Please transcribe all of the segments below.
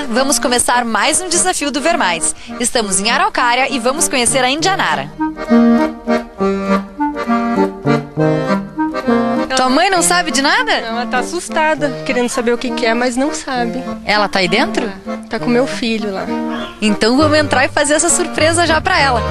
lá, vamos começar mais um desafio do Ver Mais. Estamos em Araucária e vamos conhecer a Indianara. Tua mãe não sabe de nada? Ela tá assustada, querendo saber o que é, mas não sabe. Ela tá aí dentro? Tá com meu filho lá. Então vamos entrar e fazer essa surpresa já pra ela.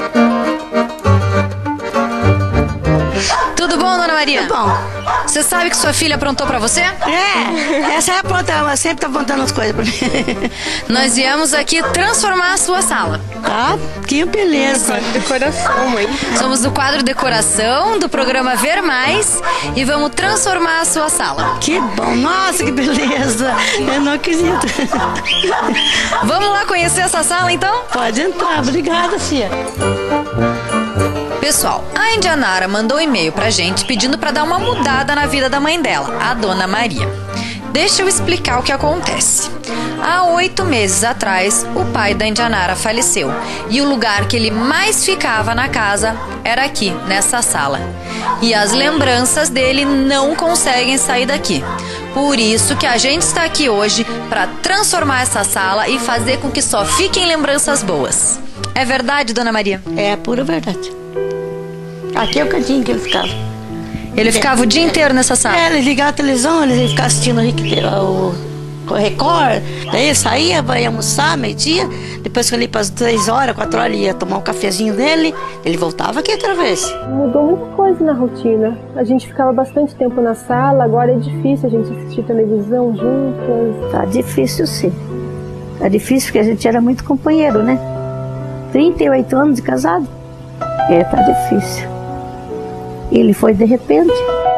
Tudo bom, Dona Maria? Tudo bom. Você sabe que sua filha aprontou pra você? Essa é a ponta, ela sempre tá apontando as coisas pra mim. Nós viemos aqui transformar a sua sala. Ah, que beleza. Decoração, mãe. Somos do quadro Decoração, do programa Ver Mais, e vamos transformar a sua sala. Que bom, nossa, que beleza. Eu não acredito. Vamos lá conhecer essa sala, então? Pode entrar, obrigada, filha. Pessoal, a Indianara mandou um e-mail pra gente pedindo pra dar uma mudada na vida da mãe dela, a Dona Maria. Deixa eu explicar o que acontece. Há 8 meses atrás, o pai da Indianara faleceu e o lugar que ele mais ficava na casa era aqui, nessa sala. E as lembranças dele não conseguem sair daqui. Por isso que a gente está aqui hoje para transformar essa sala e fazer com que só fiquem lembranças boas. É verdade, Dona Maria? É a pura verdade. Aqui é o cantinho que ele ficava. Ele ficava o dia inteiro nessa sala? Ele ligava a televisão, ele ficava assistindo o Record, daí ele saía, ia almoçar, meio-dia, depois que ali para as 3 horas, 4 horas, ele ia tomar um cafezinho dele, ele voltava aqui outra vez. Mudou muita coisa na rotina. A gente ficava bastante tempo na sala, agora é difícil a gente assistir televisão juntas. Tá difícil, sim. Tá difícil porque a gente era muito companheiro, né? 38 anos de casado. Tá difícil. Ele foi de repente.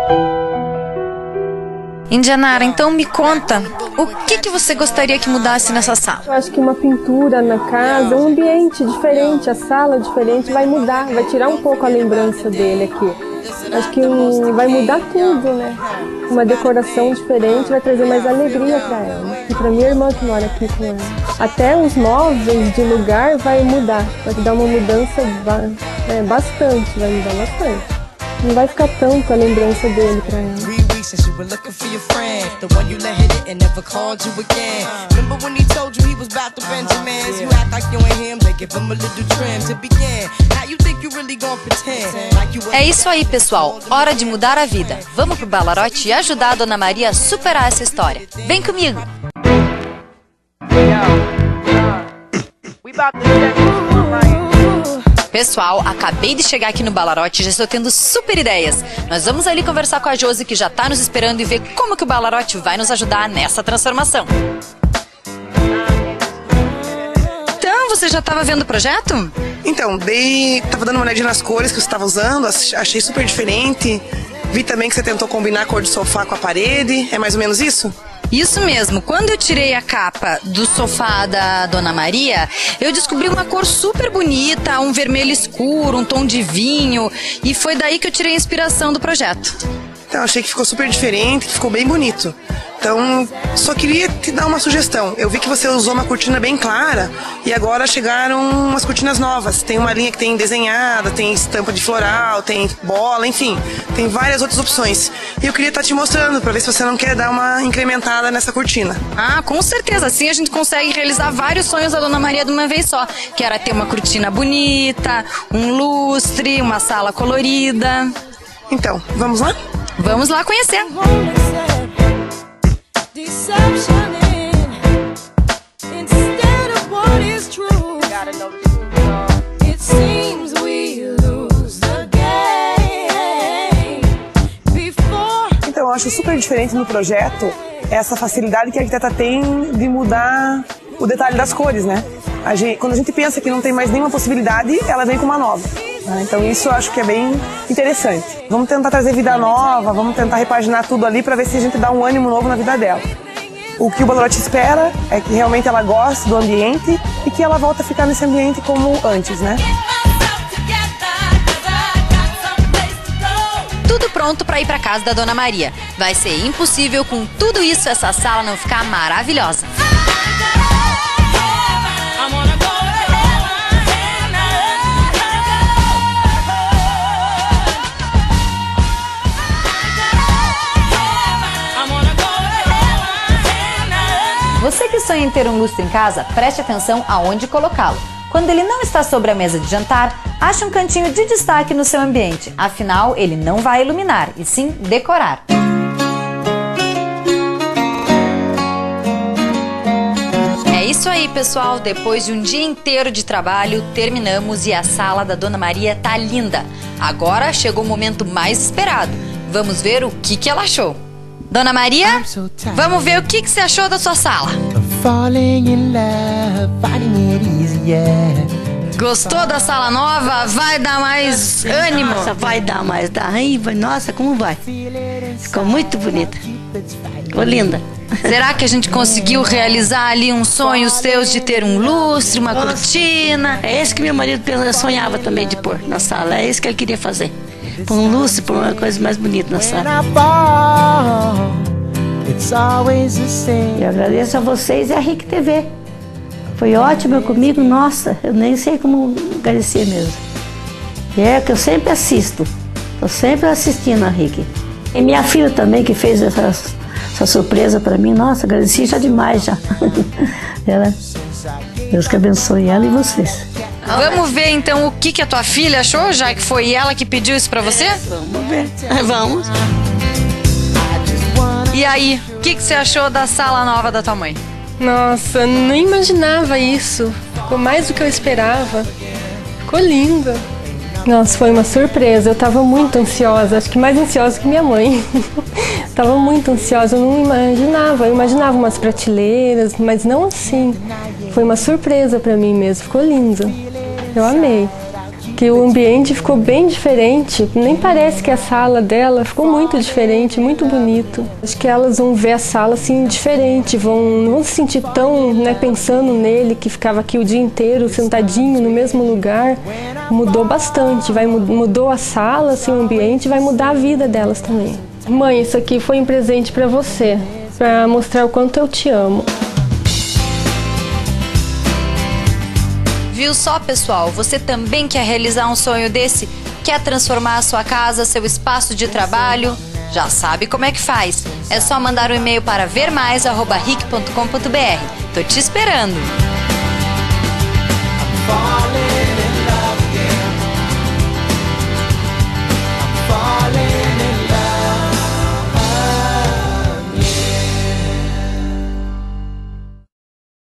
Indianara, então me conta, o que você gostaria que mudasse nessa sala? Eu acho que uma pintura na casa, um ambiente diferente, a sala diferente vai mudar, vai tirar um pouco a lembrança dele aqui. Acho que vai mudar tudo, né? Uma decoração diferente vai trazer mais alegria para ela. E para minha irmã que mora aqui com ela. Até os móveis de lugar vai mudar, vai dar uma mudança bastante, vai mudar bastante. Não vai ficar tanto a lembrança dele para ela. É isso aí, pessoal. Hora de mudar a vida. Vamos pro Ballarote e ajudar a Dona Maria a superar essa história. Vem comigo! Pessoal, acabei de chegar aqui no Ballarote e já estou tendo super ideias. Nós vamos ali conversar com a Josi, que já está nos esperando, e ver como que o Ballarote vai nos ajudar nessa transformação. Então, você já estava vendo o projeto? Então, tava dando uma olhadinha nas cores que você estava usando, achei super diferente. Vi também que você tentou combinar a cor do sofá com a parede, é mais ou menos isso? Isso mesmo, quando eu tirei a capa do sofá da Dona Maria, eu descobri uma cor super bonita, um vermelho escuro, um tom de vinho, e foi daí que eu tirei a inspiração do projeto. Então, achei que ficou super diferente, que ficou bem bonito. Então, só queria te dar uma sugestão. Eu vi que você usou uma cortina bem clara e agora chegaram umas cortinas novas. Tem uma linha que tem desenhada, tem estampa de floral, tem bola, enfim. Tem várias outras opções. E eu queria estar te mostrando para ver se você não quer dar uma incrementada nessa cortina. Ah, com certeza. Assim a gente consegue realizar vários sonhos da Dona Maria de uma vez só. Que era ter uma cortina bonita, um lustre, uma sala colorida. Então, vamos lá? Vamos lá conhecer. Então, eu acho super diferente no projeto essa facilidade que a arquiteta tem de mudar o detalhe das cores, né? Quando a gente pensa que não tem mais nenhuma possibilidade, ela vem com uma nova. Então isso eu acho que é bem interessante. Vamos tentar trazer vida nova, vamos tentar repaginar tudo ali para ver se a gente dá um ânimo novo na vida dela. O que o Ballarote espera é que realmente ela goste do ambiente e que ela volte a ficar nesse ambiente como antes, né? Tudo pronto para ir para casa da Dona Maria. Vai ser impossível com tudo isso essa sala não ficar maravilhosa. Você que sonha em ter um lustre em casa, preste atenção aonde colocá-lo. Quando ele não está sobre a mesa de jantar, ache um cantinho de destaque no seu ambiente. Afinal, ele não vai iluminar, e sim decorar. É isso aí, pessoal. Depois de um dia inteiro de trabalho, terminamos e a sala da Dona Maria tá linda. Agora chegou o momento mais esperado. Vamos ver o que ela achou. Dona Maria, vamos ver o que você achou da sua sala. Gostou da sala nova? Vai dar mais ânimo? Nossa, vai dar mais. Nossa, como vai? Ficou muito bonita. Ficou linda. Será que a gente conseguiu realizar ali um sonho seus de ter um lustre, uma cortina? É esse que meu marido sonhava também de pôr na sala. É isso que ele queria fazer. Pôr um lustre, pôr uma coisa mais bonita na sala. Eu agradeço a vocês e a RIC TV. Foi ótimo comigo, nossa, eu nem sei como agradecer mesmo. E é que eu sempre assisto, estou sempre assistindo a RIC. E minha filha também que fez essa surpresa para mim, nossa, agradeci já demais já. Deus que abençoe ela e vocês. Vamos ver então o que a tua filha achou, já que foi ela que pediu isso pra você? Vamos ver, vamos. E aí, o que você achou da sala nova da tua mãe? Nossa, nem imaginava isso. Ficou mais do que eu esperava. Ficou linda. Nossa, foi uma surpresa. Eu tava muito ansiosa, acho que mais ansiosa que minha mãe. Tava muito ansiosa, eu não imaginava. Eu imaginava umas prateleiras, mas não assim. Foi uma surpresa pra mim mesmo, ficou linda. Eu amei. Que o ambiente ficou bem diferente, nem parece que a sala dela ficou muito diferente, muito bonito. Acho que elas vão ver a sala assim diferente, não vão se sentir tão pensando nele, que ficava aqui o dia inteiro sentadinho no mesmo lugar. Mudou bastante, mudou a sala, assim, o ambiente, vai mudar a vida delas também. Mãe, isso aqui foi um presente para você, para mostrar o quanto eu te amo. Viu só, pessoal? Você também quer realizar um sonho desse? Quer transformar a sua casa, seu espaço de trabalho? Já sabe como é que faz. É só mandar um e-mail para vermais@ric.com.br. Tô te esperando!